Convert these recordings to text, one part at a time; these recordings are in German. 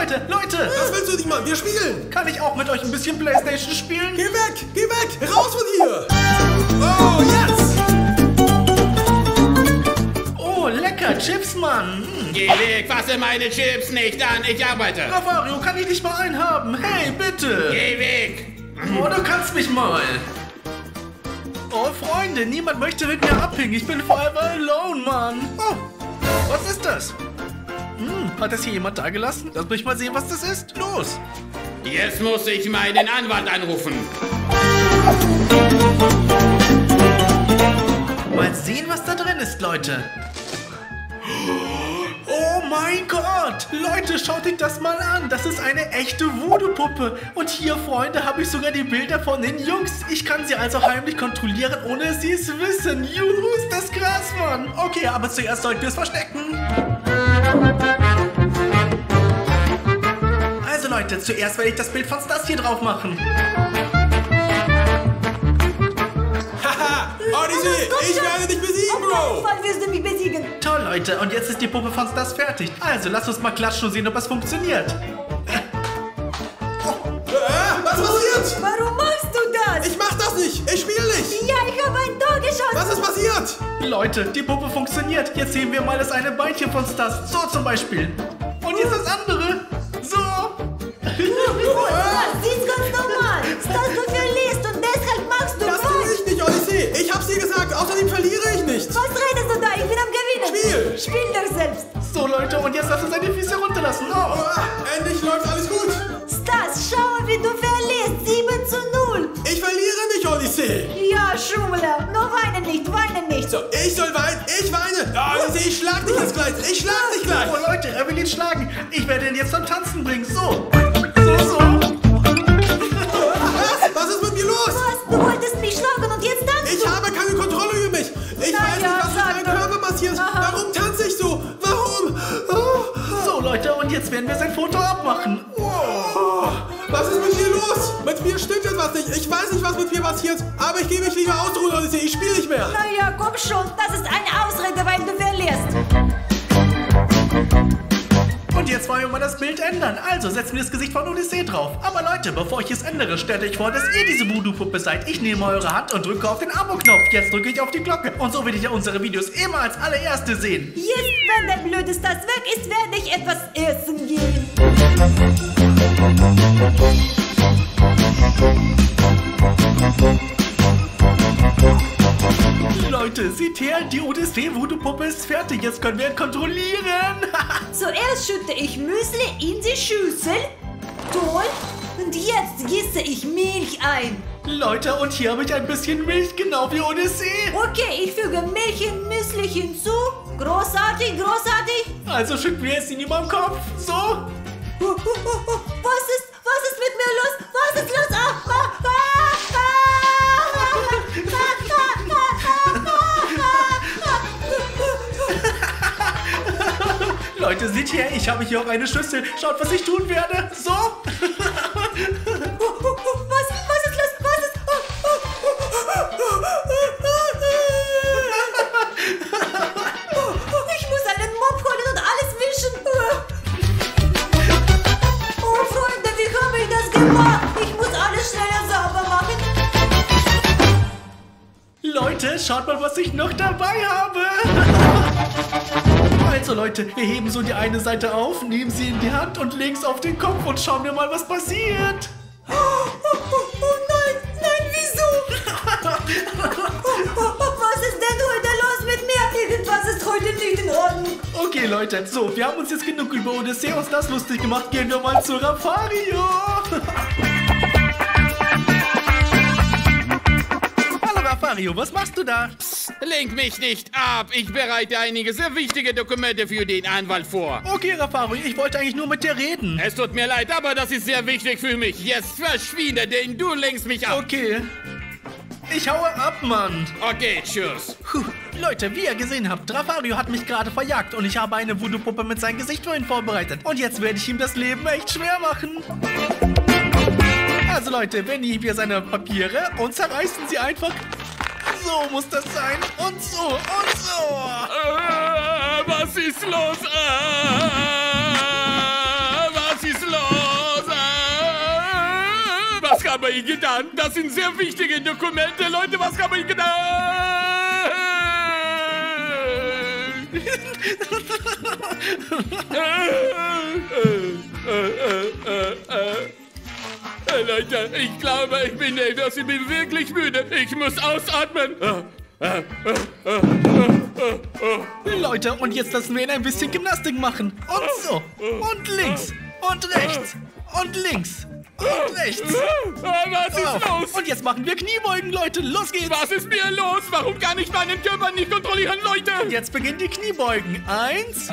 Leute, Leute! Was willst du nicht mal? Wir spielen! Kann ich auch mit euch ein bisschen Playstation spielen? Geh weg! Geh weg! Raus von hier! Oh, jetzt! Oh, lecker, Chips, Mann! Geh weg, fasse meine Chips nicht an, ich arbeite. Ravario, kann ich nicht mal einen haben? Hey, bitte! Geh weg! Oh, du kannst mich mal! Oh, Freunde, niemand möchte mit mir abhängen. Ich bin forever alone, Mann. Oh, was ist das? Hat das hier jemand da gelassen? Lass mich mal sehen, was das ist. Los! Jetzt muss ich meinen Anwalt anrufen. Mal sehen, was da drin ist, Leute. Oh mein Gott! Leute, schaut euch das mal an. Das ist eine echte Voodoo-Puppe. Und hier, Freunde, habe ich sogar die Bilder von den Jungs. Ich kann sie also heimlich kontrollieren, ohne dass sie es wissen. Juhu, ist das krass, Mann. Okay, aber zuerst sollten wir es verstecken. Also, Leute, zuerst werde ich das Bild von Stas hier drauf machen. Haha! Odyssey, ich werde dich besiegen, Bro! Wann wirst du mich besiegen? Toll, Leute, und jetzt ist die Puppe von Stas fertig. Also, lasst uns mal klatschen und sehen, ob es funktioniert. Was passiert? Warum machst du das? Ich mach das nicht! Ich spiele nicht! Ja, ich habe ein Tor geschossen. Was ist passiert? Leute, die Puppe funktioniert. Jetzt sehen wir mal das eine Beinchen von Stas. So zum Beispiel. Und jetzt das andere. So. Das ist ganz normal. Stas, du verlierst und deshalb machst du Das tue ich nicht, Odyssey! Ich hab's dir gesagt, außerdem verliere ich nicht! Was redest du da? Ich bin am Gewinnen. Spiel! Spiel doch selbst. So, Leute, und jetzt lass uns seine Füße runterlassen. Oh. Endlich läuft alles gut! Stas, schau, wie du verlierst. 7:0. Ich verliere nicht, Odyssey! Ja, Schummler. Nur weine nicht. So, ich soll weinen? Ich weine! Ja, Odyssey, ich schlag dich jetzt gleich! Ich schlag dich gleich! Oh, Leute, er will ihn schlagen. Ich werde ihn jetzt zum Tanzen bringen. So. So. Was ist mit mir los? Was? Du wolltest mich schlagen und jetzt tanzt Ich du? habe keine Kontrolle über mich! Ich Na weiß ja, nicht, was mit sag meinem doch. Körper passiert! Aha. Warum tanze ich so? Warum? Oh. So, Leute, und jetzt werden wir sein Foto abmachen. Was ist mit mir los? Mit mir stimmt etwas nicht. Ich weiß nicht, was mit mir passiert. Aber ich gehe mich lieber ausruhen, Odyssey. Ich spiele nicht mehr. Na ja, komm schon. Das ist eine Ausrede, weil du verlierst. Und jetzt wollen wir mal das Bild ändern. Also setzen wir das Gesicht von Odyssee drauf. Aber Leute, bevor ich es ändere, stellt euch vor, dass ihr diese Voodoo-Puppe seid. Ich nehme eure Hand und drücke auf den Abo-Knopf. Jetzt drücke ich auf die Glocke. Und so werdet ihr unsere Videos immer als allererste sehen. Jetzt, wenn der blöde Stas weg ist, werde ich etwas essen gehen. Leute, seht her, die Odyssee-Voodoo-Puppe ist fertig. Jetzt können wir ihn kontrollieren. Zuerst schütte ich Müsli in die Schüssel. Toll. Und jetzt gieße ich Milch ein. Leute, und hier habe ich ein bisschen Milch, genau wie Odyssee. Okay, ich füge Milch in Müsli hinzu. Großartig, großartig. Also schütten wir es in ihm am Kopf. So. Was ist mit mir los? Was ist los? Leute, seht her, ich habe hier auch eine Schüssel. Schaut, was ich tun werde. So. Was ist los? Was ist... Ich muss einen Mop holen und alles wischen. Oh, Freunde, wie habe ich das gemacht? Ich muss alles schneller sauber machen. Leute, schaut mal, was ich noch dabei habe. Also Leute, wir heben so die eine Seite auf, nehmen sie in die Hand und legen es auf den Kopf und schauen wir mal, was passiert. Oh nein, wieso? Was ist denn heute los mit mir? Irgendwas ist heute nicht in Ordnung. Okay Leute, so, wir haben uns jetzt genug über Odyssee und das lustig gemacht. Gehen wir mal zu Ravario. Hallo Ravario, was machst du da? Lenk mich nicht ab. Ich bereite einige sehr wichtige Dokumente für den Anwalt vor. Okay Ravario, ich wollte eigentlich nur mit dir reden. Es tut mir leid, aber das ist sehr wichtig für mich. Jetzt verschwinde, denn du lenkst mich ab. Okay. Ich haue ab, Mann. Okay, tschüss. Puh. Leute, wie ihr gesehen habt, Ravario hat mich gerade verjagt und ich habe eine Voodoo-Puppe mit seinem Gesicht für ihn vorbereitet. Und jetzt werde ich ihm das Leben echt schwer machen. Also Leute, wenn ihr hier seine Papiere und zerreißen sie einfach. So muss das sein. Und so, und so. Was ist los? Was ist habe ich getan? Das sind sehr wichtige Dokumente. Leute, was habe ich getan? Leute, ich glaube, ich bin wirklich müde. Ich muss ausatmen. Leute, und jetzt lassen wir ihn ein bisschen Gymnastik machen. Und so. Und links. Und rechts. Und links. Und rechts. Was ist los? Und jetzt machen wir Kniebeugen, Leute. Los geht's. Was ist mir los? Warum kann ich meinen Körper nicht kontrollieren, Leute? Jetzt beginnen die Kniebeugen. 1.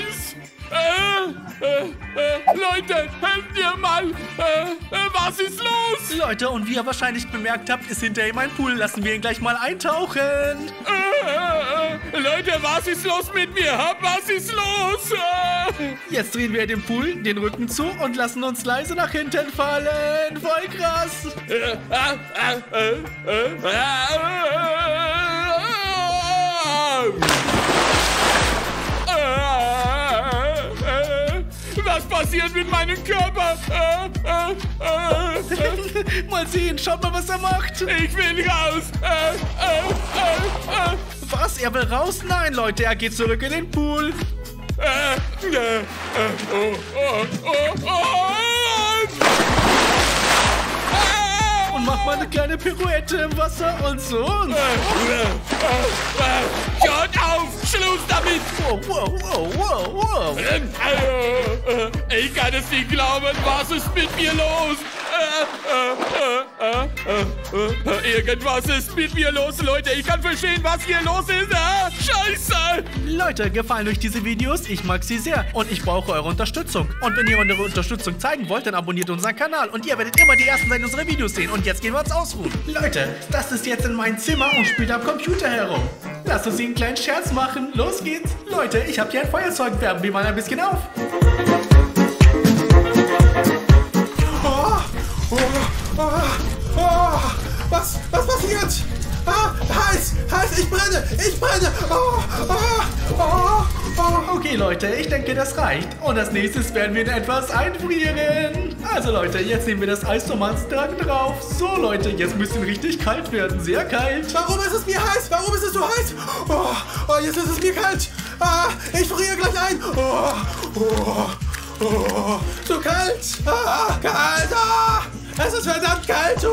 Leute, helft mir mal. Was ist los? Leute, und wie ihr wahrscheinlich bemerkt habt, ist hinter ihm ein Pool. Lassen wir ihn gleich mal eintauchen. Leute, was ist los mit mir? Was ist los? Jetzt drehen wir dem Pool den Rücken zu und lassen uns leise nach hinten fallen. Voll krass. Was passiert mit meinem Körper? Mal sehen, schaut mal, was er macht. Ich will raus. Was? Er will raus? Nein, Leute, er geht zurück in den Pool. Und macht mal eine kleine Pirouette im Wasser und so. Schaut auf! Schluss damit! Wow. Ich kann es nicht glauben. Was ist mit mir los? Irgendwas ist mit mir los, Leute. Ich kann verstehen, was hier los ist. Scheiße! Leute, gefallen euch diese Videos? Ich mag sie sehr und ich brauche eure Unterstützung. Und wenn ihr eure Unterstützung zeigen wollt, dann abonniert unseren Kanal und ihr werdet immer die Ersten sein, unsere Videos sehen. Und jetzt gehen wir uns ausruhen. Leute, das ist jetzt in meinem Zimmer und spielt am Computer herum. Lasst uns einen kleinen Scherz machen. Los geht's. Leute, ich habe hier ein Feuerzeug. Wärmen wir mal ein bisschen auf. Was passiert? Heiß, ich brenne. Okay, Leute, ich denke, das reicht. Und als nächstes werden wir in etwas einfrieren. Also, Leute, jetzt nehmen wir das Eis zum Monsterhaken drauf. So, Leute, jetzt müsste es richtig kalt werden. Sehr kalt. Warum ist es mir heiß? Warum ist es so heiß? Jetzt ist es mir kalt. Ich friere gleich ein. So kalt. Kalt. Es ist verdammt kalt.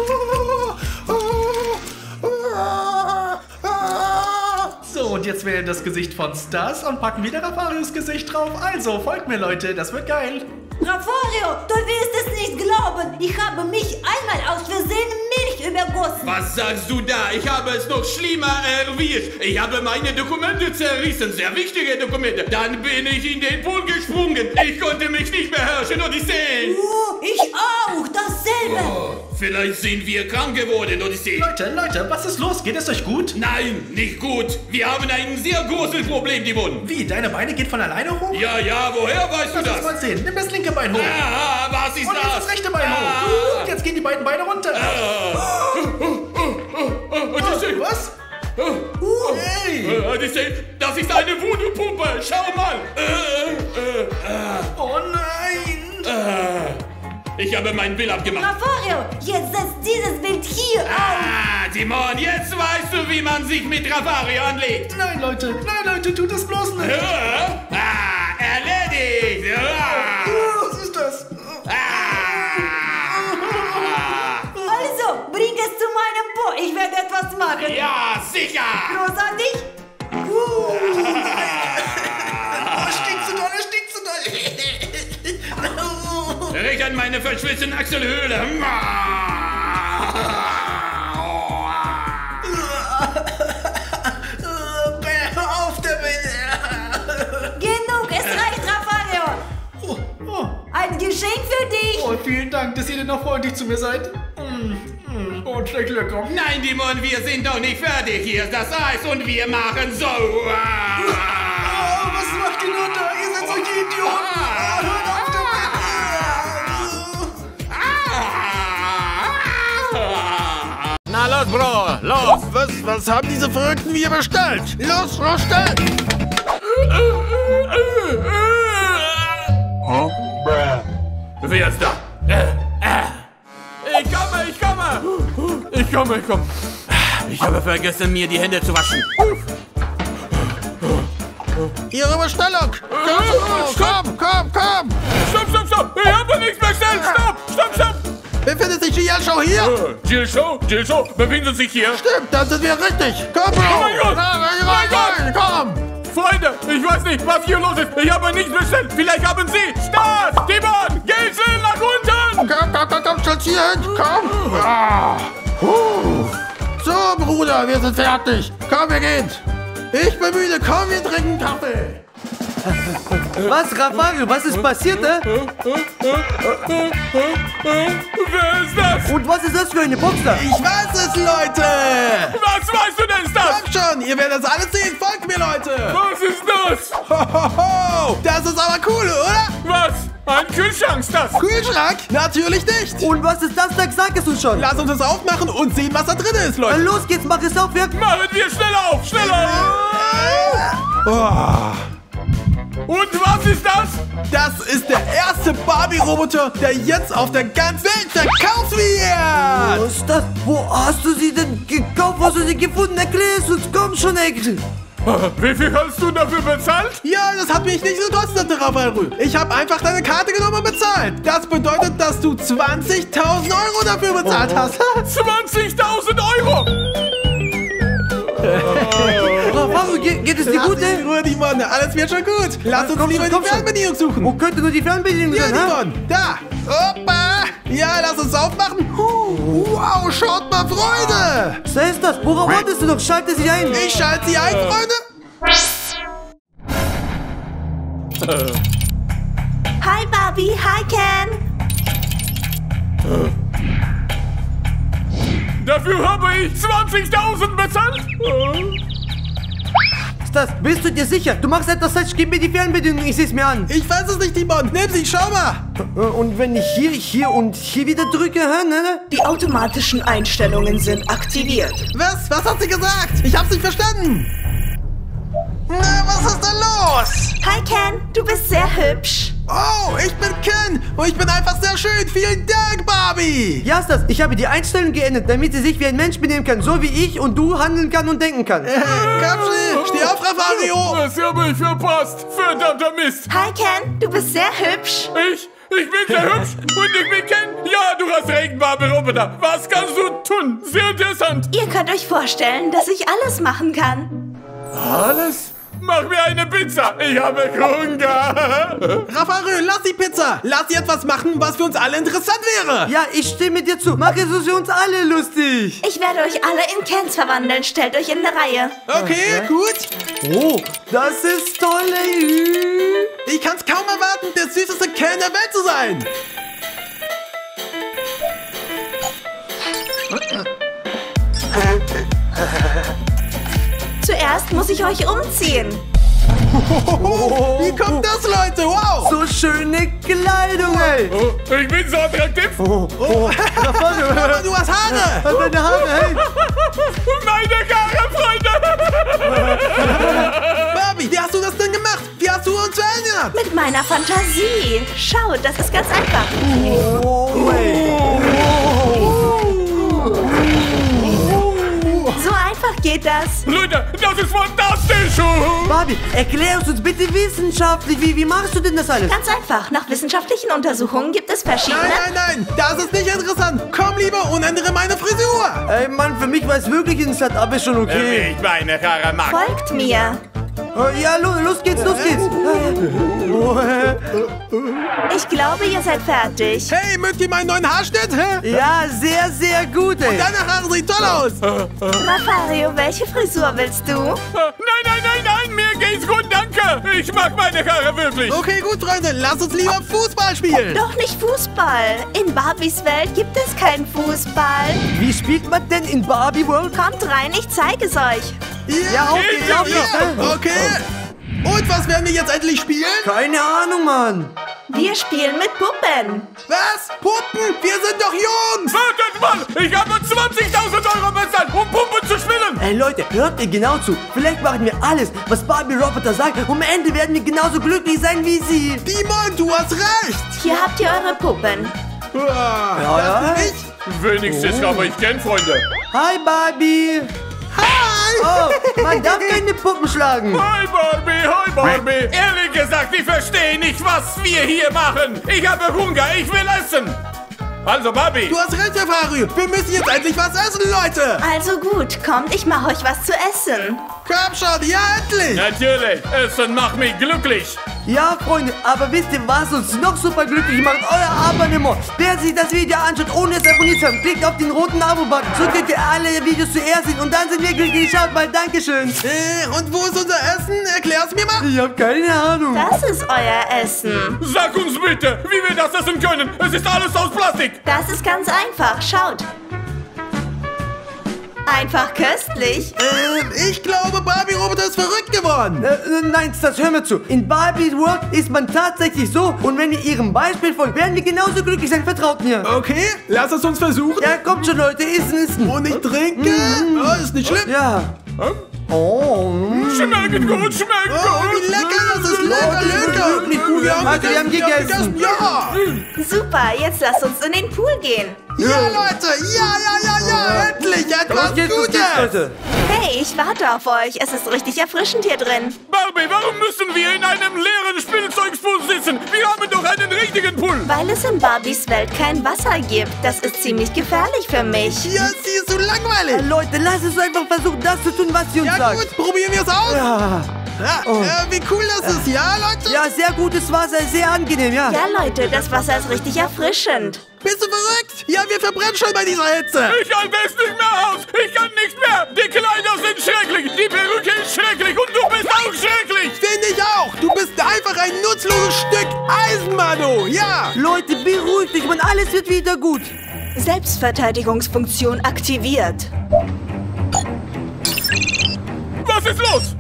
So, und jetzt wählen das Gesicht von Stas und packen wieder Rafarios Gesicht drauf. Also, folgt mir, Leute, das wird geil. Rafario, du wirst es nicht glauben. Ich habe mich einmal aus Versehen Milch übergossen. Was sagst du da? Ich habe es noch schlimmer erwischt. Ich habe meine Dokumente zerrissen, sehr wichtige Dokumente. Dann bin ich in den Pool gesprungen. Ich konnte mich nicht beherrschen und ich sehe. Ich auch, dasselbe. Vielleicht sind wir krank geworden, Odyssee. Leute, was ist los? Geht es euch gut? Nein, nicht gut. Wir haben ein sehr großes Problem, Dimon. Wie, deine Beine gehen von alleine hoch? Ja, woher weißt du Lass uns das? mal sehen. Nimm das linke Bein hoch. Was ist Und jetzt das? das rechte Bein hoch. Und jetzt gehen die beiden Beine runter. Odyssee, Was? Hey. Odyssee, das ist eine Voodoo-Puppe. Schau mal. Oh nein. Ich habe mein Bild abgemacht. Rafario, jetzt setzt dieses Bild hier auf. Timon, jetzt weißt du, wie man sich mit Rafario anlegt. Nein, Leute, tut das bloß nicht. Erledigt. Was ist das? Also, bring es zu meinem Po. Ich werde etwas machen. Ja, sicher. Großartig. Stinkt so doll. Riech an meine verschwitzten Achselhöhle. Hör auf damit. Genug, es reicht, Rafario. Ein Geschenk für dich. Oh, vielen Dank, dass ihr denn noch freundlich zu mir seid. Und schmeckt lecker. Nein, Dimon, wir sind noch nicht fertig. Hier ist das Eis und wir machen so. Was macht ihr nur da? Ihr seid solche Idioten. Hört auf damit. Na los, Bro, los! Was haben diese Verrückten hier bestellt? Los, schnell! Wer ist da? Ich komme! komm. Ich habe vergessen, mir die Hände zu waschen. Ihre Bestellung. Komm. Stopp. Ich habe nichts bestellt. Stopp. Befindet sich Jill Show hier? Jill Show befindet sich hier. Stimmt, dann sind wir richtig. Komm, Bro. Oh mein Gott. Rein, komm. Freunde, ich weiß nicht, was hier los ist. Ich habe nichts bestellt. Vielleicht haben Sie Stars, Timon, Gelsel nach unten. Komm, stell's hier hin. Komm. So, Bruder, wir sind fertig. Komm, wir gehen. Ich bin müde. Komm, wir trinken Kaffee. Was, Raffario, was ist passiert, Wer ist das? Und was ist das für eine Box da? Ich weiß es, Leute. Was weißt du denn, Stars? Kommt schon, ihr werdet das alles sehen. Folgt mir, Leute. Was ist das? Hohoho, das ist aber cool, oder? Was? Ein Kühlschrank, Stars. Kühlschrank? Natürlich nicht. Und was ist das da? Sag es uns schon. Lass uns das aufmachen und sehen, was da drin ist, Leute. Los geht's, mach es auf, ja? Machen wir schneller auf, schneller. Und was ist das? Das ist der erste Barbie-Roboter, der jetzt auf der ganzen Welt verkauft wird. Was ist das? Wo hast du sie denn gekauft? Wo hast du sie gefunden? Erklär es uns, komm schon, Ekel. Wie viel hast du dafür bezahlt? Ja, das hat mich nicht gekostet, Raphael. Ich habe einfach deine Karte genommen und bezahlt. Das bedeutet, dass du 20.000 € dafür bezahlt hast. 20.000 Euro! Raffario, geht es dir gut, ey? Ruhe, Dimon, alles wird schon gut. Lass uns Komm lieber schon, die Fernbedienung suchen. Wo könnte nur die Fernbedienung Ja, sein, ha? Dimon, da. Opa. Ja, lass uns aufmachen. Wow, schaut mal, Freunde. Was ist das? Worauf wartest du noch? Schalte sie ein. Ich schalte sie ein, Freunde. Hi Barbie, hi Ken. Dafür habe ich 20.000 bezahlt? Was ist das? Bist du dir sicher? Du machst etwas falsch, gib mir die Fernbedienung, ich seh's mir an. Ich weiß es nicht, Dimon. Nimm sie, schau mal. Und wenn ich hier und hier wieder drücke, ne? Die automatischen Einstellungen sind aktiviert. Was? Was hat sie gesagt? Ich hab's nicht verstanden. Na, was ist denn los? Hi Ken, du bist sehr hübsch. Oh, ich bin Ken und ich bin einfach sehr schön. Vielen Dank, Barbie. Ja, ist das. Ich habe die Einstellung geändert, damit sie sich wie ein Mensch benehmen kann, so wie ich und du handeln kann und denken kann. Komm schnell, steh auf, Raffario. Das habe ich verpasst. Verdammter Mist. Hi Ken, du bist sehr hübsch. Ich bin sehr hübsch und ich bin Ken. Ja, du hast recht, Barbie-Roboter. Was kannst du tun? Sehr interessant. Ihr könnt euch vorstellen, dass ich alles machen kann. Alles? Mach mir eine Pizza. Ich habe Hunger. Raffario, lass die Pizza. Lass sie etwas machen, was für uns alle interessant wäre. Ja, ich stimme dir zu. Mach es für uns alle lustig. Ich werde euch alle in Kens verwandeln. Stellt euch in eine Reihe. Okay, gut. Oh, das ist toll, ey. Ich kann's kaum erwarten, der süßeste Ken der Welt zu sein. Zuerst muss ich euch umziehen. Wie kommt das, Leute? Wow. So schöne Kleidung, ey. Oh, ich bin so attraktiv. Raffario, Aber du hast Haare. deine Haare, hey. Meine Haare, Freunde. Barbie, wie hast du das denn gemacht? Wie hast du uns verändert? Mit meiner Fantasie. Schaut, das ist ganz einfach. So einfach geht das. Leute, das ist fantastisch. Barbie, erklär uns bitte wissenschaftlich, wie machst du denn das alles? Ganz einfach. Nach wissenschaftlichen Untersuchungen gibt es verschiedene... Nein, das ist nicht interessant. Komm lieber und ändere meine Frisur. Ey, Mann, für mich war es wirklich interessant, aber ist schon okay. Ich meine Haare mag. Folgt mir. Ja, los geht's. Ich glaube, ihr seid fertig. Hey, mögt ihr meinen neuen Haarschnitt? Hä? Ja, sehr, sehr gut, ey. Deine Haare sehen toll aus. Raffario, welche Frisur willst du? Nein, mir geht's gut, danke. Ich mag meine Haare wirklich. Okay, gut, Freunde, lass uns lieber Fußball spielen. Doch nicht Fußball. In Barbies Welt gibt es keinen Fußball. Wie spielt man denn in Barbie World? Kommt rein, ich zeige es euch. Ja, Okay. Und was werden wir jetzt endlich spielen? Keine Ahnung, Mann. Wir spielen mit Puppen. Was? Puppen? Wir sind doch Jungs. Wartet mal, ich habe 20.000 € bezahlt, um Puppen zu spielen. Ey, Leute, hört mir genau zu. Vielleicht machen wir alles, was Barbie Roboter sagt. Und am Ende werden wir genauso glücklich sein wie sie. Dimon, du hast recht. Hier habt ihr eure Puppen. Das bin ich. Wenigstens habe ich gern Freunde. Hi, Barbie. Hi. Oh, man darf keine Puppen schlagen. Hi Barbie. Ehrlich gesagt, ich verstehe nicht, was wir hier machen. Ich habe Hunger, ich will essen. Also Barbie. Du hast recht, Herr Fario. Wir müssen jetzt endlich was essen, Leute. Also gut, kommt, ich mache euch was zu essen. Komm schon, ja, endlich. Natürlich, Essen macht mich glücklich. Ja, Freunde, aber wisst ihr, was uns noch super glücklich macht? Euer Abonnement. Wer sich das Video anschaut, ohne es abonniert zu haben, klickt auf den roten Abo-Button. So könnt ihr alle Videos zuerst sehen und dann sind wir glücklich. Schaut mal, Dankeschön. Und wo ist unser Essen? Erklär's mir mal. Ich habe keine Ahnung. Das ist euer Essen. Sag uns bitte, wie wir das essen können. Es ist alles aus Plastik. Das ist ganz einfach, schaut. Einfach köstlich. Ich glaube, Barbie-Roboter ist verrückt geworden. Nein, das hör mir zu. In Barbies World ist man tatsächlich so. Und wenn ihr ihrem Beispiel folgt, werden wir genauso glücklich sein. Vertraut mir. Okay, lass es uns versuchen. Ja, kommt schon, Leute. Essen. Und ich trinke. Oh, ist nicht schlimm. Ja. Oh. Schmeckt gut, schmeckt Oh, gut. wie lecker, das ist lecker. Wirklich gut. Also, wir haben gegessen. Ja. Super, jetzt lasst uns in den Pool gehen. Ja, Leute. Ja. Endlich etwas Gutes. Leute. Hey, ich warte auf euch. Es ist richtig erfrischend hier drin. Barbie, warum müssen wir in einem leeren Spielzeugspool sitzen? Wir haben doch einen richtigen Pool. Weil es in Barbies Welt kein Wasser gibt. Das ist ziemlich gefährlich für mich. Ja, sie ist so langweilig. Leute, lasst uns einfach versuchen, das zu tun, was sie uns Ja sagt. gut, probieren wir es aus. Ja. Wie cool das ist, ja, Leute? Ja, sehr gutes Wasser, sehr angenehm, ja. Ja, Leute, das Wasser ist richtig erfrischend. Bist du verrückt? Ja, wir verbrennen schon bei dieser Hitze. Ich halte es nicht mehr aus. Ich kann nicht mehr. Die Kleider sind schrecklich. Die Perücke ist schrecklich. Und du bist auch schrecklich. Finde ich auch. Du bist einfach ein nutzloses Stück Eisen, Manu. Ja. Leute, beruhigt euch, man, alles wird wieder gut. Selbstverteidigungsfunktion aktiviert. Was ist los?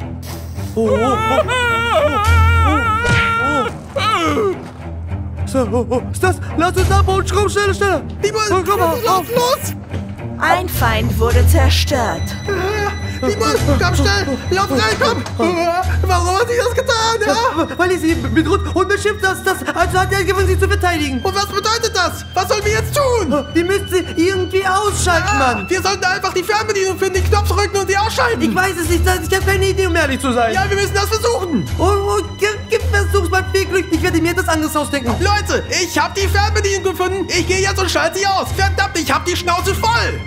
So, ist das? Lass uns abbauen, komm, schneller. Timon, komm mal, lauf los. Ein Feind wurde zerstört. Timon, komm schnell. Lauf rein, komm. Warum hat sie das getan? Ja? Weil ich sie bedroht und beschimpft, also hat er gewonnen, sie zu verteidigen. Und was bedeutet das? Was sollen wir jetzt tun? Die müsst ihr irgendwie ausschalten, Mann. Wir sollten einfach die Fernbedienung finden, den Knopf drücken und die ausschalten. Ich weiß es nicht, ich habe keine Idee, um ehrlich zu sein. Ja, wir müssen das versuchen. Versuch's mal viel Glück, ich werde mir etwas anderes ausdenken. Leute, ich habe die Fernbedienung gefunden. Ich gehe jetzt und schalte sie aus. Verdammt, ich habe die Schnauze voll.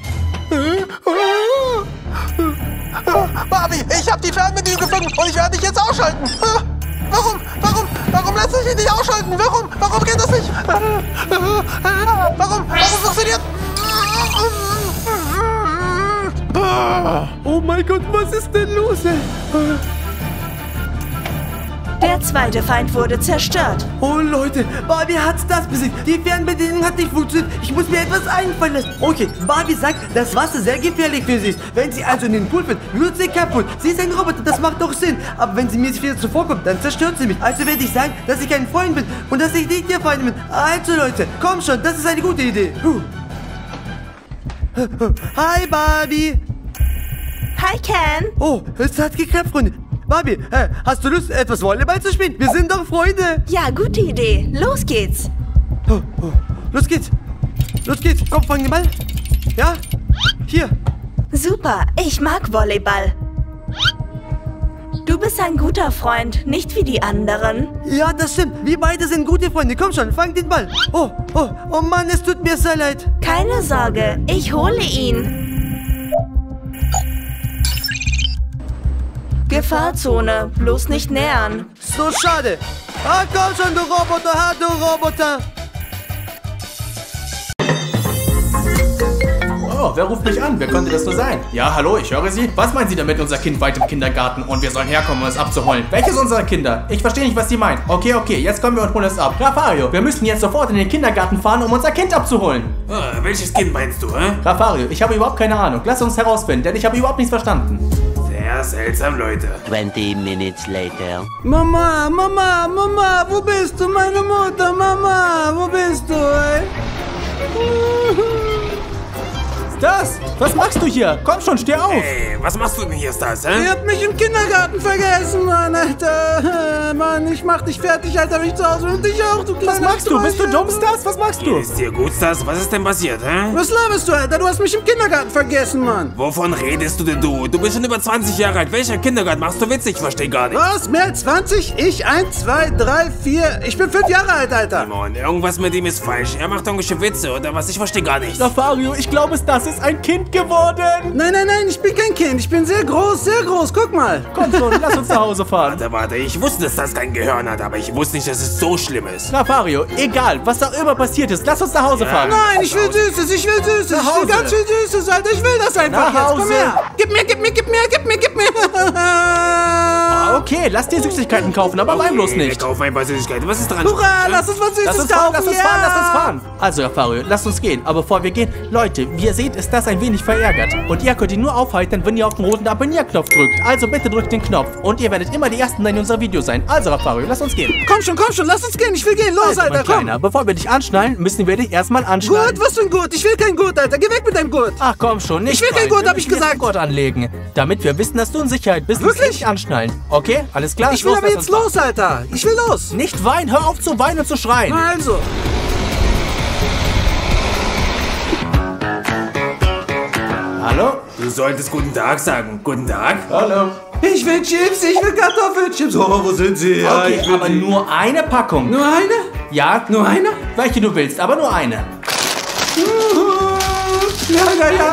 Barbie, ich habe die Fernbedienung gefunden und ich werde dich jetzt ausschalten. Warum lässt sich die nicht ausschalten? Warum geht das nicht? Warum funktioniert? Oh mein Gott, was ist denn los, ey? Der zweite Feind wurde zerstört. Oh Leute, Barbie hat das besiegt. Die Fernbedienung hat nicht funktioniert. Ich muss mir etwas einfallen lassen. Okay, Barbie sagt, das Wasser sehr gefährlich für sie ist. Wenn sie also in den Pool fällt, wird sie kaputt. Sie ist ein Roboter, das macht doch Sinn. Aber wenn sie mir wieder zuvorkommt, dann zerstört sie mich. Also werde ich sagen, dass ich ein Freund bin und dass ich nicht ihr Feind bin. Also Leute, komm schon, das ist eine gute Idee. Hi Barbie. Hi, Ken. Oh, es hat geklappt, Freunde. Barbie, hast du Lust, etwas Volleyball zu spielen? Wir sind doch Freunde. Ja, gute Idee. Los geht's. Los geht's. Komm, fang den Ball. Ja? Hier. Super, ich mag Volleyball. Du bist ein guter Freund, nicht wie die anderen. Ja, das stimmt. Wir beide sind gute Freunde. Komm schon, fang den Ball. Oh Mann, es tut mir sehr leid. Keine Sorge, ich hole ihn. Gefahrzone, bloß nicht nähern. So schade. Komm schon, du Roboter. Oh, wer ruft mich an? Wer könnte das nur sein? Ja, hallo, ich höre Sie. Was meinen Sie damit, unser Kind weit im Kindergarten und wir sollen herkommen, um es abzuholen? Welches unserer Kinder? Ich verstehe nicht, was Sie meinen. Okay, jetzt kommen wir und holen es ab. Rafario, wir müssen jetzt sofort in den Kindergarten fahren, um unser Kind abzuholen. Welches Kind meinst du, hä? Rafario, ich habe überhaupt keine Ahnung. Lass uns herausfinden, denn ich habe überhaupt nichts verstanden. Sehr seltsam, Leute. 20 minutes later. Mama, wo bist du? Meine Mutter, Mama, wo bist du, ey? Stas, was machst du hier? Komm schon, steh auf. Ey, was machst du denn hier, Stas, hä? Ihr habt mich im Kindergarten vergessen, Mann, Alter. Mann, ich mach dich fertig, Alter, wenn ich zu Hause bin. Und dich auch, du kleiner Was machst du? Bist du dumm, Stas? Was machst du? Ist dir gut, Stas? Was ist denn passiert, hä? Was laberst du, Alter? Du hast mich im Kindergarten vergessen, Mann. Wovon redest du denn, du? Du bist schon über 20 Jahre alt. Welcher Kindergarten machst du witzig? Ich verstehe gar nicht. Was? Mehr als 20? Ich 1, 2, 3, 4. Ich bin 5 Jahre alt, Alter. Simon, irgendwas mit ihm ist falsch. Er macht irgendwelche Witze oder was? Ich verstehe gar nicht. Rafario, ich glaube, Stas ist ein Kind geworden. Nein, nein, nein, ich bin kein Kind. Ich bin sehr groß, sehr groß. Guck mal. Komm schon, lass uns nach Hause fahren. Warte, ich wusste, dass das kein Gehirn hat, aber ich wusste nicht, dass es so schlimm ist. Rafario, egal, was auch immer passiert ist, lass uns nach Hause fahren. Nein, ich will Süßes, ich will Süßes. Ich will ganz viel Süßes, Alter. Ich will das einfach Nach jetzt. Komm Hause. her. Gib mir, gib mir, gib mir, gib mir, gib mir. Okay, lass dir Süßigkeiten kaufen, aber mein bloß Wir nicht. kaufen ein paar Süßigkeiten. Was ist dran? Hurra, lass uns was Lass Süßes uns fahren, kaufen. lass uns fahren, lass uns fahren. Also, Rafario, lasst uns gehen. Aber bevor wir gehen, Leute, wie ihr seht, ist das ein wenig verärgert. Und ihr könnt ihn nur aufhalten, wenn ihr auf den roten Abonnierknopf drückt. Also bitte drückt den Knopf. Und ihr werdet immer die Ersten in unser Video sein. Also, Rafario, lass uns gehen. Komm schon, lass uns gehen. Ich will gehen. Los, Also, mein Alter, komm. Kleiner, bevor wir dich anschnallen, müssen wir dich erstmal anschnallen. Gurt, was für ein Gurt? Ich will kein Gurt, Alter. Geh weg mit deinem Gurt. Ach komm schon, nicht Ich will kein weinen. Gurt, Wir hab ich müssen jetzt gesagt. den Gurt anlegen, damit wir wissen, dass du in Sicherheit bist. Wirklich? Nicht anschnallen. Okay, alles klar? Ich will aber lass jetzt uns los, Alter. Ich will los. fahren. Nicht weinen, hör auf zu weinen und zu schreien. Na also. Hallo? Du solltest guten Tag sagen. Guten Tag. Hallo. Ich will Chips, ich will Kartoffelchips. Oh, wo sind sie? Ja, Okay, ich will aber sie. nur eine Packung. Nur eine? Ja? Nur eine? Welche du willst, aber nur eine. Ja.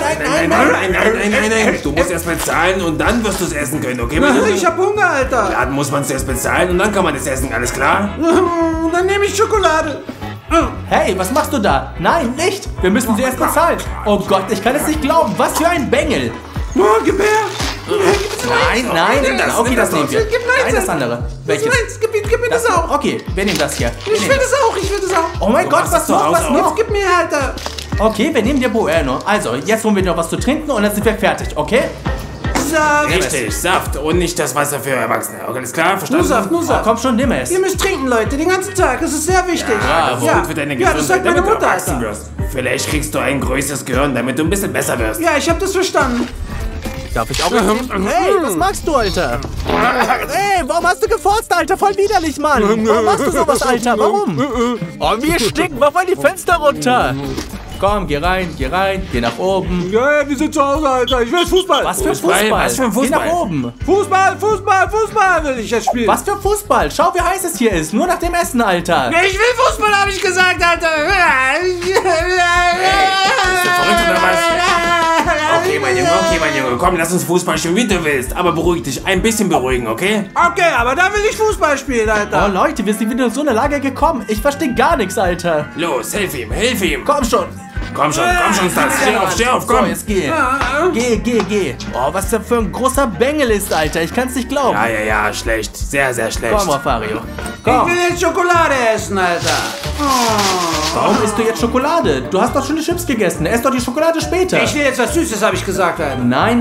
Nein. Du musst erst bezahlen und dann wirst du es essen können, okay? Ich hab Hunger, Alter. Laden muss man zuerst bezahlen und dann kann man es essen, alles klar? Dann nehme ich Schokolade. Hey, was machst du da? Nein, nicht. Wir müssen sie erst bezahlen. Oh Gott, ich kann es nicht glauben. Was für ein Bengel. Oh, gib her. Nein. Nimm das, Okay, nimm das das nehmen wir. Gib meins. Nein, das andere. Welches? Meins, gib mir das auch. Okay, wir nehmen das hier. Wir Ich nehmen will das auch, ich will das auch. Oh mein Gott, machst was das zu noch, Hause was auch? noch? Jetzt gib mir, Alter. Okay, wir nehmen dir Bueno. Also, jetzt holen wir noch was zu trinken und dann sind wir fertig, okay? Saft. Richtig, Saft und nicht das Wasser für Erwachsene. Alles klar, verstanden? Nur Oh, Saft. komm schon, nimm es. Ihr müsst trinken, Leute, den ganzen Tag. Das ist sehr wichtig. Das ist gut für deine Ja, das sagt Gesundheit, meine damit du Mutter, erwachsen Alter. wirst. Vielleicht kriegst du ein größeres Gehirn, damit du ein bisschen besser wirst. Ja, ich hab das verstanden. Darf ich auch was nehmen? Hey, was machst du, Alter? Hey, warum hast du gefurzt, Alter? Voll widerlich, Mann. Warum machst du sowas, Alter? Warum? Oh, wir stinken. Mach mal die Fenster runter. Komm, geh rein, geh nach oben. Ja, wir sind zu Hause, Alter. Ich will Fußball. Was für Fußball? Fußball? Was für ein Fußball? Geh nach oben. Fußball will ich jetzt spielen. Was für Fußball? Schau, wie heiß es hier ist. Nur nach dem Essen, Alter. Ich will Fußball, habe ich gesagt, Alter. Bist du verrückt oder was? Okay, mein Junge, komm, lass uns Fußball spielen, wie du willst. Aber beruhig dich, ein bisschen beruhigen, okay? Okay, aber dann will ich Fußball spielen, Oh, Alter. Leute, wir sind wieder in so eine Lage gekommen. Ich verstehe gar nichts, Alter. Los, hilf ihm. Komm schon. Komm schon, Stas. Steh auf, So, komm. jetzt geh. Geh. Oh, was das für ein großer Bengel ist, Alter. Ich kann's nicht glauben. Ja, schlecht. Sehr, sehr schlecht. Komm, Rafario. Ich Komm. will jetzt Schokolade essen, Alter. Warum isst du jetzt Schokolade? Du hast doch schon die Chips gegessen. Ess doch die Schokolade später. Ich will jetzt was Süßes, habe ich gesagt, Alter. Nein.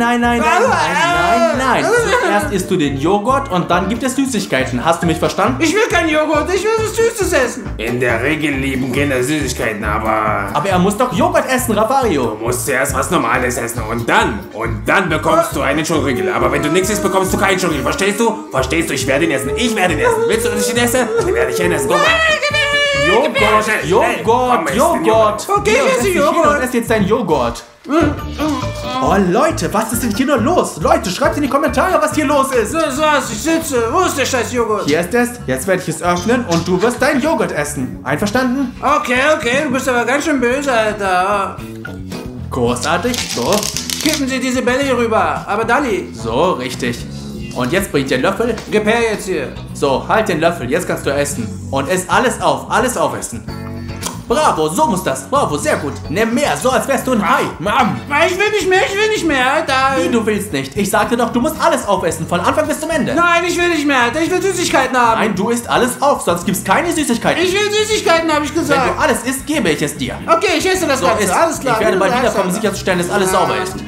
Zuerst isst du den Joghurt und dann gibt es Süßigkeiten. Hast du mich verstanden? Ich will kein Joghurt, ich will was Süßes essen. In der Regel lieben Kinder Süßigkeiten, aber Aber er muss doch Joghurt essen, Rafario. du musst zuerst was Normales essen und dann bekommst du einen Schokoriegel. Aber wenn du nichts isst, bekommst du keinen Schokoriegel. Verstehst du? Ich werde ihn essen. Willst du, dass ich ihn esse? Dann werde ich ihn essen. Guck mal. Joghurt. Okay, ich esse Joghurt. Ess jetzt deinen Joghurt. Oh, Leute, was ist denn hier nur los? Leute, schreibt in die Kommentare, was hier los ist. So, ich sitze. Wo ist der scheiß Joghurt? Hier ist es. Jetzt werde ich es öffnen und du wirst deinen Joghurt essen. Einverstanden? Okay, du bist aber ganz schön böse, Alter. Großartig. So. Kippen Sie diese Bälle hier rüber. Aber Dalli, So, richtig. Und jetzt bringt den Löffel. gib her jetzt hier. So, halt den Löffel. Jetzt kannst du essen. Und ess alles auf. Alles aufessen. Bravo, so muss das. Bravo, sehr gut. Nimm mehr, so als wärst du ein Hai. Mam. Ich will nicht mehr, Alter. Wie, du willst nicht? Ich sagte doch, du musst alles aufessen. Von Anfang bis zum Ende. Nein, ich will nicht mehr, Alter. Ich will Süßigkeiten haben. Nein, du isst alles auf, sonst gibt's keine Süßigkeiten. Ich will Süßigkeiten, habe ich Wenn gesagt. du alles isst, gebe ich es dir. Okay, ich esse das So Ganze. ist. Alles klar. Ich werde wie bald du sagst, wiederkommen, Alter. sicherzustellen, dass alles sauber ist.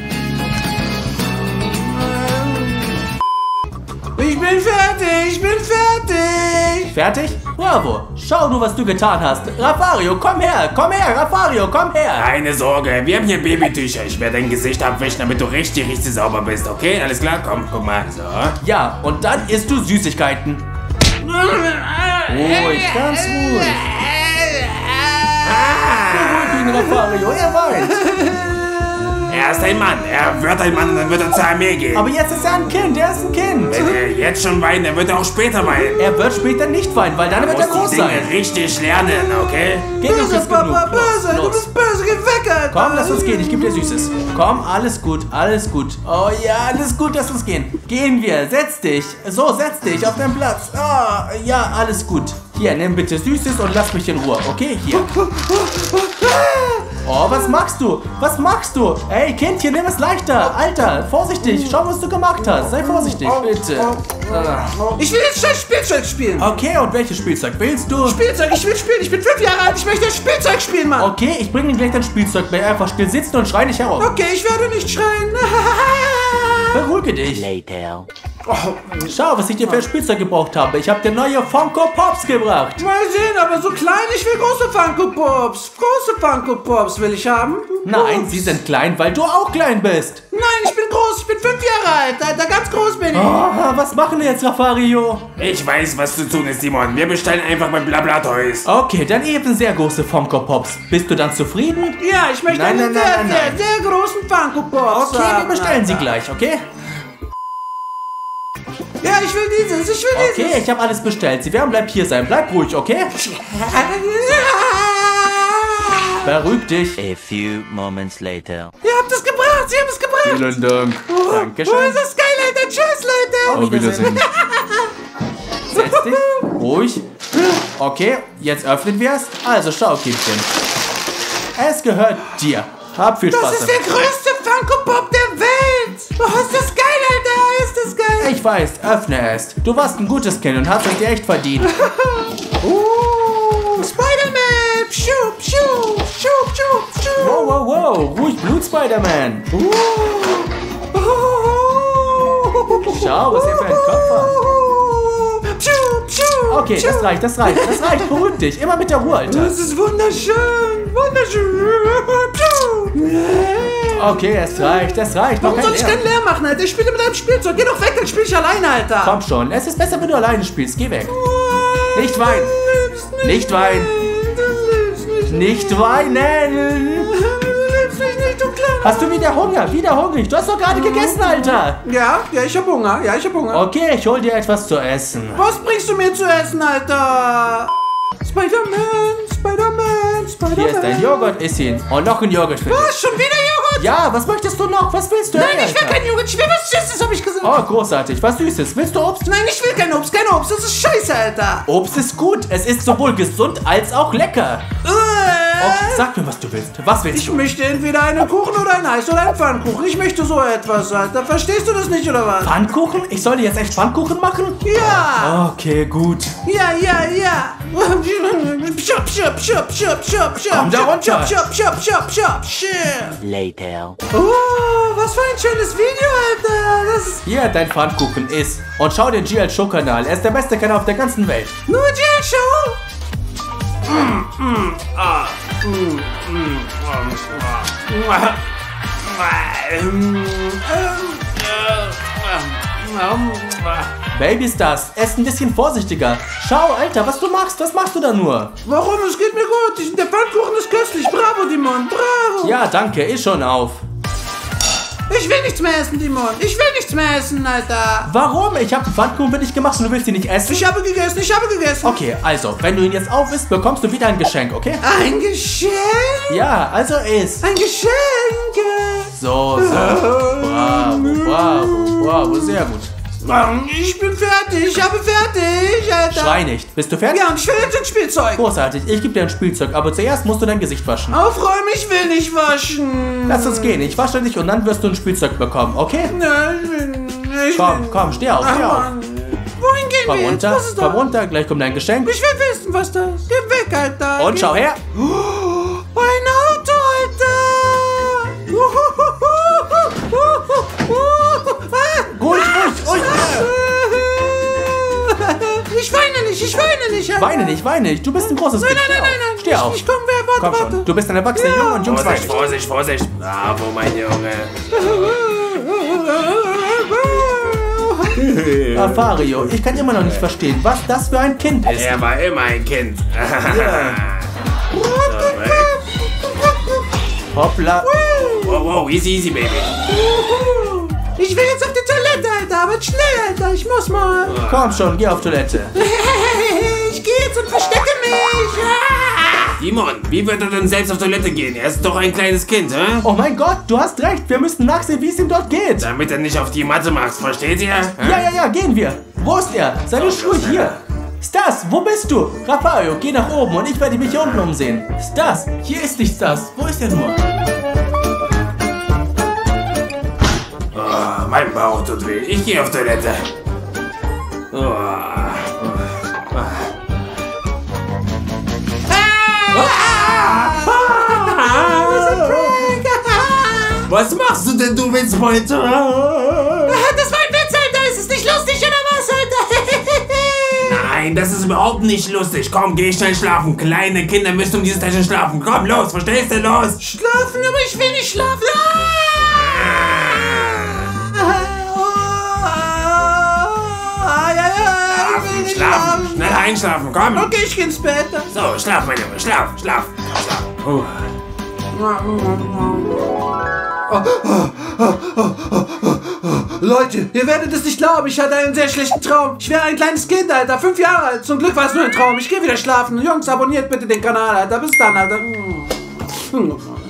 Ich bin fertig. fertig? Bravo. Schau nur, was du getan hast. Rafario, komm her, Rafario, komm her. Keine Sorge, wir haben hier Babytücher. Ich werde dein Gesicht abwischen, damit du richtig sauber bist, okay? Alles klar? Komm, guck mal. So. Ja, und dann isst du Süßigkeiten. Ruhig, ganz ruhig. Beruhig ihn, Rafario, er weint. Er ist ein Mann, er wird ein Mann und dann wird er zur Armee gehen. Aber jetzt ist er ein Kind, er ist ein Kind. Wenn er jetzt schon weint, dann wird er auch später weinen. Er wird später nicht weinen, weil dann wird er groß sein. Richtig lernen, okay? Geh, uns ist genug. Böse, du bist böse, geh weg, Alter. Komm, lass uns gehen, ich gebe dir Süßes. Komm, alles gut, alles gut. Oh ja, alles gut, lass uns gehen. Gehen wir, setz dich. So, setz dich auf deinen Platz. Ah, ja, alles gut. Hier, nimm bitte Süßes und lass mich in Ruhe, okay? Hier. Oh, was machst du? Was machst du? Ey, Kindchen, nimm es leichter. Alter, vorsichtig. Schau, was du gemacht hast. Sei vorsichtig, bitte. Ich will jetzt scheiß Spielzeug spielen. Okay, und welches Spielzeug willst du? Spielzeug, ich will spielen. Ich bin 5 Jahre alt. Ich möchte Spielzeug spielen, Mann. Okay, ich bringe dir gleich dein Spielzeug. Bleib einfach still sitzen und schrei nicht herum. Okay, ich werde nicht schreien. Beruhige dich. Later. Schau, was ich dir für ein Spielzeug gebraucht habe. Ich habe dir neue Funko Pops gebracht. Mal sehen, aber so klein, ich will große Funko Pops. Große Funko Pops will ich haben. Nein, sie sind klein, weil du auch klein bist. Nein, ich bin groß. Ich bin 5 Jahre alt, Alter. Ganz groß bin ich. Oh, was machen wir jetzt, Rafario? Ich weiß, was zu tun ist, Simon. Wir bestellen einfach beim Blabla Toys. Okay, dann eben sehr große Funko Pops. Bist du dann zufrieden? Ja, ich möchte einen sehr großen Funko Pops. Okay, wir bestellen sie gleich, okay? Ja, ich will dieses, Okay, ich habe alles bestellt. Sie werden bleibt hier sein. Bleib ruhig, okay? Beruhig dich. A few moments later. Ihr habt es gebracht, Sie haben es gebracht. Vielen Dank. Dankeschön. Oh, ist das geil, Alter. Tschüss, Leute. Auf Wiedersehen. Setz dich. Ruhig. Okay, jetzt öffnen wir es. Also, schau, Kindchen. Es gehört dir. Hab viel Spaß Das ist der größte Funko Pop der Welt. Oh, ist das geil, Alter. Ist das geil. Ich weiß, öffne es. Du warst ein gutes Kind und hast es dir echt verdient. Spider-Man. Pschuh, pschuh, pschuh, pschuh, pschuh. Wow, wow, wow. Ruhig Blut, Spider-Man. Schau, was er für einen Kopf hat. Pschuh, pschuh. Okay, das reicht, das reicht, das reicht. Beruhig dich. Immer mit der Ruhe, Alter. Das ist wunderschön. Wunderschön. Okay, es reicht, es reicht. Warum soll ich keinen Lärm machen, Alter? Ich spiele mit einem Spielzeug. Geh doch weg, dann spiele ich alleine, Alter. Komm schon, es ist besser, wenn du alleine spielst. Geh weg. Nicht weinen. Nicht weinen. Nicht weinen. Hast du wieder Hunger? Wieder hungrig? Du hast doch gerade gegessen, Alter. Ja, ich hab Hunger. Ja, ich hab Hunger. Okay, ich hol dir etwas zu essen. Was bringst du mir zu essen, Alter? Spider-Man, Spider-Man, Spider-Man. Hier ist dein Joghurt, iss ihn. Und noch ein Joghurt für dich. Was? Schon wieder Joghurt? Ja, was möchtest du noch? Was willst du? Nein, ich will kein Joghurt. Ich will was Süßes, hab ich gesagt. Oh, großartig. Was Süßes. Willst du Obst? Nein, ich will kein Obst. Kein Obst. Das ist scheiße, Alter. Obst ist gut. Es ist sowohl gesund als auch lecker. Okay, sag mir, was du willst. Was willst du? Ich möchte entweder einen Kuchen oder ein Eis oder einen Pfannkuchen. Ich möchte so etwas, Alter. Verstehst du das nicht, oder was? Pfannkuchen? Ich soll dir jetzt echt Pfannkuchen machen? Ja. Okay, gut. Ja. Komm da runter. Later. Oh, was für ein schönes Video, Alter. Das ist Hier, dein Pfannkuchen ist. Und schau den GL Show Kanal. Er ist der beste Kanal auf der ganzen Welt. nur GL Show. Babystars, ess ein bisschen vorsichtiger. Schau, Alter, was du machst. Was machst du da nur? Warum? Es geht mir gut. Der Pfannkuchen ist köstlich. Bravo, Dimon. Bravo. Ja, danke. Iss schon auf. Ich will nichts mehr essen, Dimon. Ich will nichts mehr essen, Alter. Warum? Ich habe Pfannkuchen für dich gemacht und du willst ihn nicht essen? Ich habe gegessen. Okay, also, wenn du ihn jetzt auf isst, bekommst du wieder ein Geschenk, okay? Ein Geschenk? Ja, also iss. Ein Geschenk? So. Bravo, sehr gut. Ich bin fertig. Ich habe fertig, Alter. Schrei nicht. Bist du fertig? Ja, und ich will jetzt ein Spielzeug. Großartig, ich gebe dir ein Spielzeug, aber zuerst musst du dein Gesicht waschen. Aufräumen, ich will nicht waschen. Lass uns gehen, ich wasche dich und dann wirst du ein Spielzeug bekommen, okay? Nein, ich will. Komm, steh auf, steh auf. Mann. Wohin gehen wir jetzt? Was ist Komm da? runter, gleich kommt dein Geschenk. Ich will wissen, was das ist. Geh weg, Alter. Und schau her. Ein Auto, Alter. Ruhig. Ich weine nicht. nicht, Alter. Weine nicht. Du bist ein großes Kind. Nein. Steh auf. Ich komm, Komm schon. warte. Du bist ein erwachsener Junge und Jungs weinen. Vorsicht. Bravo, mein Junge. Fario, ich kann immer noch nicht verstehen, was das für ein Kind ist. Er war immer ein Kind. Hoppla. Wow, easy, Baby. Ich will jetzt auf die Toilette, Alter, aber schnell, Alter, ich muss mal. Komm schon, geh auf Toilette. Ich gehe jetzt und verstecke mich. Simon, wie wird er denn selbst auf Toilette gehen? Er ist doch ein kleines Kind, hä? Oh mein Gott, du hast recht. Wir müssen nachsehen, wie es ihm dort geht. Damit er nicht auf die Matte macht, versteht ihr? Ja, gehen wir. Wo ist er? Seine Schuhe hier. Stas, wo bist du? Raffario, geh nach oben und ich werde mich hier unten umsehen. Stas, hier ist nicht Stas. Wo ist er nur? Oh, mein Bauch tut weh. Ich gehe auf Toilette. Was machst du denn, du Witzbeute? Das war ein Witz, Alter. Ist es nicht lustig oder was, Alter? Nein, das ist überhaupt nicht lustig. Komm, geh schnell schlafen. Kleine Kinder müssen um diese Tasche schlafen. Komm, los, verstehst du? Los. Schlafen, aber ich will nicht schlafen. Schlafen. Schnell einschlafen, komm. Okay, ich geh ins Bett. So, schlaf, mein Junge, schlaf. Leute, ihr werdet es nicht glauben, ich hatte einen sehr schlechten Traum. Ich wäre ein kleines Kind, Alter, 5 Jahre alt. Zum Glück war es nur ein Traum. Ich gehe wieder schlafen. Jungs, abonniert bitte den Kanal, Alter. Bis dann, Alter.